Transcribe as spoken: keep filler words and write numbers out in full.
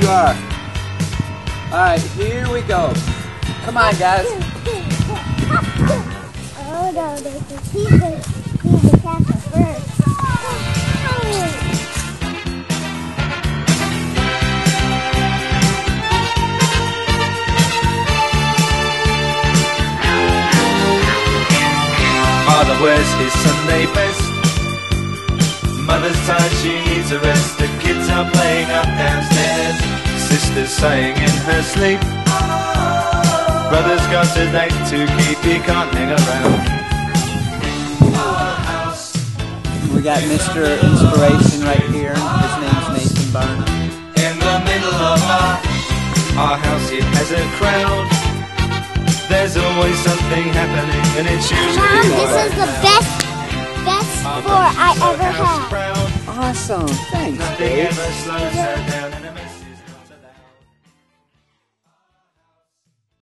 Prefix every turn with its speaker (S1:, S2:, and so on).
S1: you are. Alright, here we go. Come on, guys.
S2: Oh no, there's a secret. Need to catch her first.
S3: Father wears his Sunday best. Mother's tired, she needs a rest. The kids are playing up downstairs. Sister's sighing in her sleep. Brother's got a date to keep, he can't hang around. Our house.
S1: We got Mister Inspiration right here. His name's Nathan Barnum.
S3: In the middle of our, our house, it has a crowd. There's always something happening, and it's usually
S2: Mom, this
S3: right
S2: is the
S3: now.
S2: best, best sport I ever had.
S1: Awesome. Thanks,
S3: Nothing
S1: Dave.
S3: ever slows her down in a mess.